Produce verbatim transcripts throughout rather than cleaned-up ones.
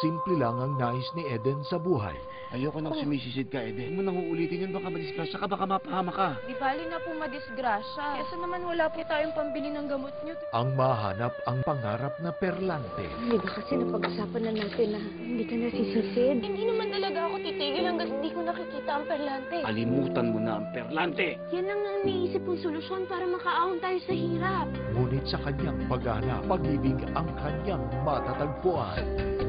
simple lang ang nais ni Eden sa buhay. Ayoko nang sumisisid ka, Eden. Huwag mo nang uulitin yun, baka madisgrasya ka, baka mapahama ka. Di bali na po madisgrasya. Kesa naman wala po tayong pambili ng gamot niyo. Ang mahanap ang pangarap na perlante. Hindi ba kasi napag-usapan na natin na hindi ka nasisisid? Hindi naman talaga ako titigil hanggang hindi ko nakikita ang perlante. Kalimutan mo na ang perlante. Yan lang ang iniisip kong solusyon para makaahon tayo sa hirap. Ngunit sa kanyang paghahanap, pag-ibig ang kanyang matatagpuan.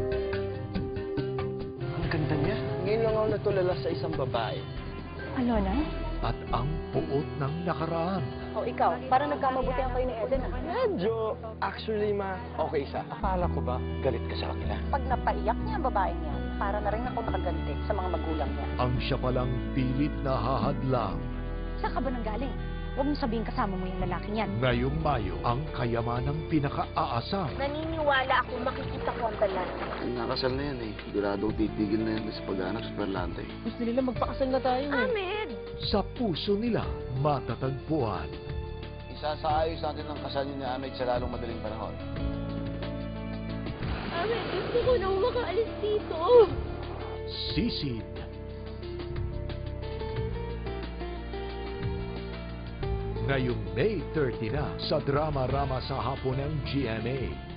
Ang ganda niya. Ngayon lang ako natulala sa isang babae. Alona? At ang puot ng nakaraan. O ikaw, parang nagkamabutihan kayo ni Eden ah. Medyo, actually ma, okay siya. Akala ko ba galit ka sa kanila? Pag napaiyak niya ang babae niya, para na rin ako nakaganti sa mga magulang niya. Ang siya palang pilit na hahadlang. Saan ka ba nanggaling? Huwag mong sabihin kasama mo yung lalaking yan. Ngayong Mayo, ang kayamanang pinaka-aasam. Naniniwala ako makikita ko ang perlante. Nakasal na yan eh. Siguradong titigil na yan sa pag-anak sa perlante. Gusto nila magpakasal na tayo eh. Ahmed! Sa puso nila matatagpuan. Isasaayos natin ang kasal niyo ni Ahmed sa lalong madaling panahon. Ahmed, gusto ko na makaalis dito. Sisid. Ngayong May thirty na sa drama-rama sa hapon ng G M A.